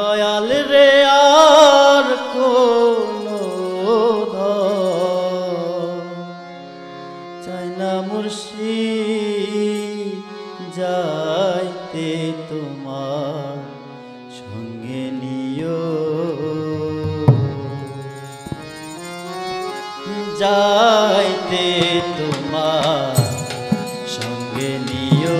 দয়াল রে আর কোনো ধন চাই না মুর্শিদ যাইতে তোমার সঙ্গে নিও যাইতে তোমার সঙ্গে নিও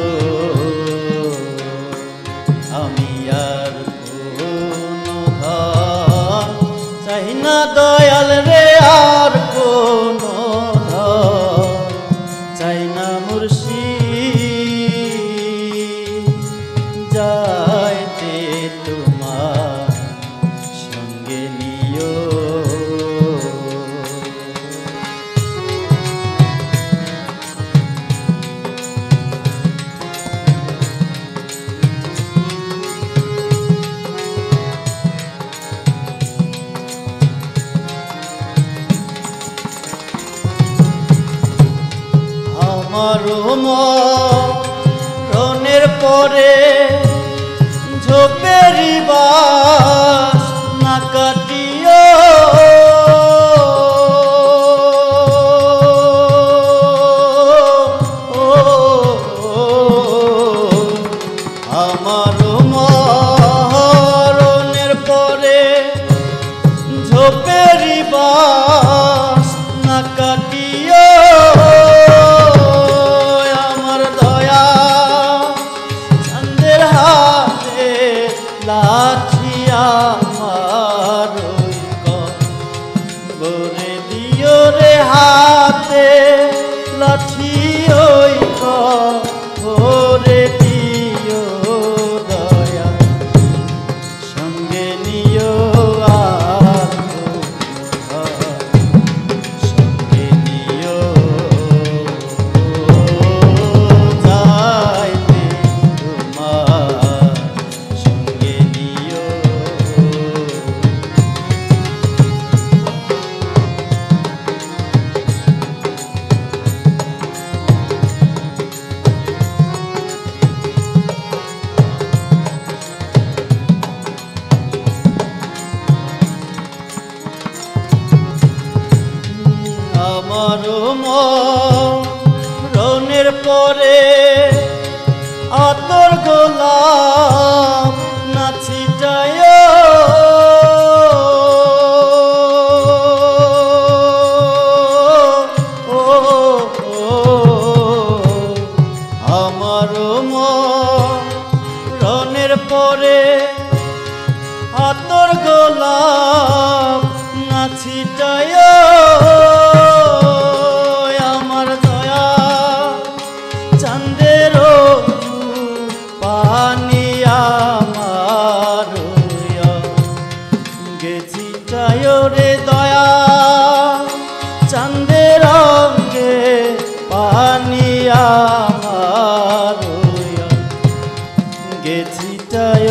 আমি আর কোনো ধন চাই না দয়াল রে আর কোনো ধন চাই না মুর্শিদ যাইতে তোমার সঙ্গে নিও আমারো মরণের পরে ঝোপেরি বাস না কাটিও আমারো মরণের পরে ঝোপেরি বাস না কাটিও লাঠি আমার বরে দিও রে হাতে লাঠি ওই ভরে দিও দয়া সঙ্গে নিও আর সঙ্গে নিও যাইতে তোমার আমারো মরণের পরে আতর গোলাপ না ছিটায় আমারো মরণের পরে আতর গোলাপ না ছিটায় আমার দয়া চাঁদের পানি আমার গেছিটায় রে দয়া চাঁদের রঙে পানি আমার গেছিটায়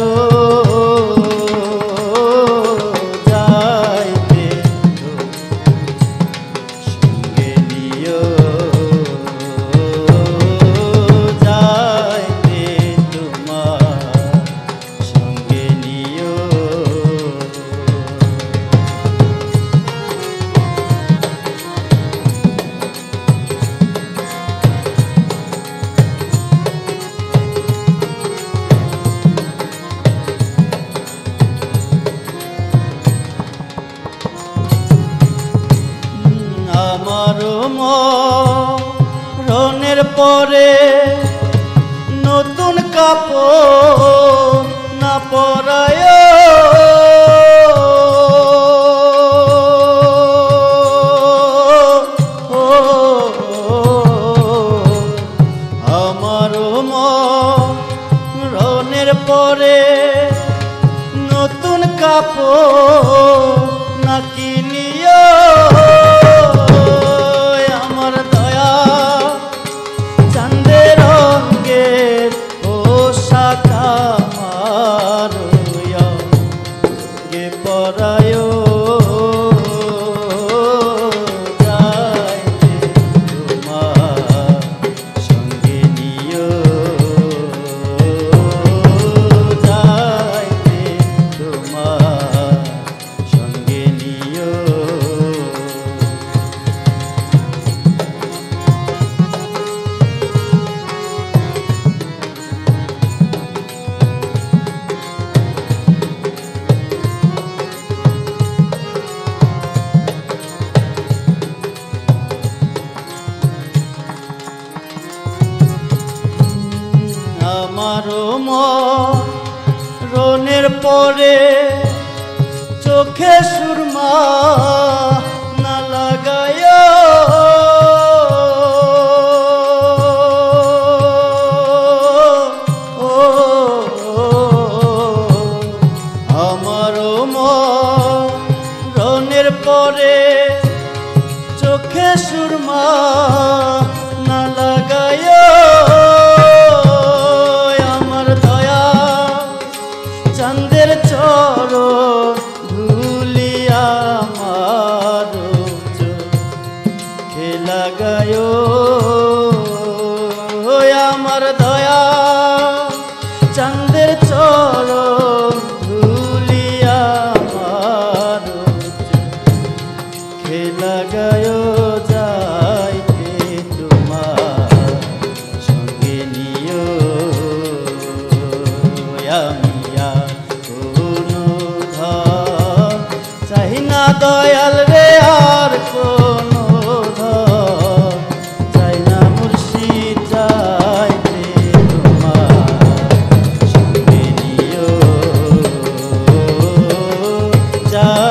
আমারো মরণের পরে নতুন কাপড় না পরায় আমারো মরণের পরে নতুন কাপড় না কিনিও আমার দয়া চাঁদের রঙের পোশাক আমার গে পরায় যাইতে তোমার সঙ্গে নিও যাইতে তোমার পরে চোখে সুরমা না লাগায় আমারও মরণের পরে চোখে সুরমা না লাগায় আমার দয়া চাঁদের চরণ ধুলিয়া আমার চোখে লাগায় আমার দয়া চাঁদের চরণ ধুলিয়া আমার চোখে লাগায় যাইতে তোমার সঙ্গে নিও আমিয়া কোনো ধন চাই না দয়াল রে আর কোনো ধন চাই না মুর্শিদ যাইতে তোমার সঙ্গে নিও